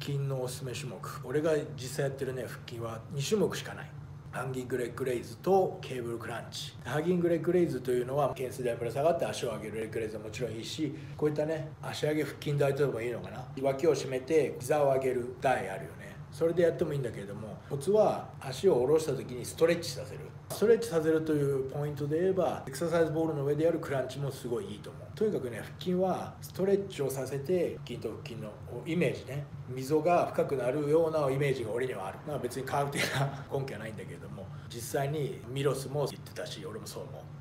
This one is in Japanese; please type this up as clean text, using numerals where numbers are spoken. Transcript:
筋のおすすめ種目、俺が実際やってるね腹筋は2種目しかない。ハンギングレッグレイズとケーブルクランチ。ハンギングレッグレイズというのは懸垂台ぶら下がって足を上げるレッグレイズはもちろんいいし、こういったね足上げ腹筋台とでもいいのかな、脇を締めて膝を上げる台あるよね。それでやってもいいんだけれども、コツは足を下ろした時にストレッチさせる。ストレッチさせるというポイントで言えば、エクササイズボールの上でやるクランチもすごいいいと思う。とにかくね、腹筋はストレッチをさせて、腹筋と腹筋のイメージね、溝が深くなるようなイメージが俺にはある。別に科学的な根拠はないんだけれども、実際にミロスも言ってたし、俺もそう思う。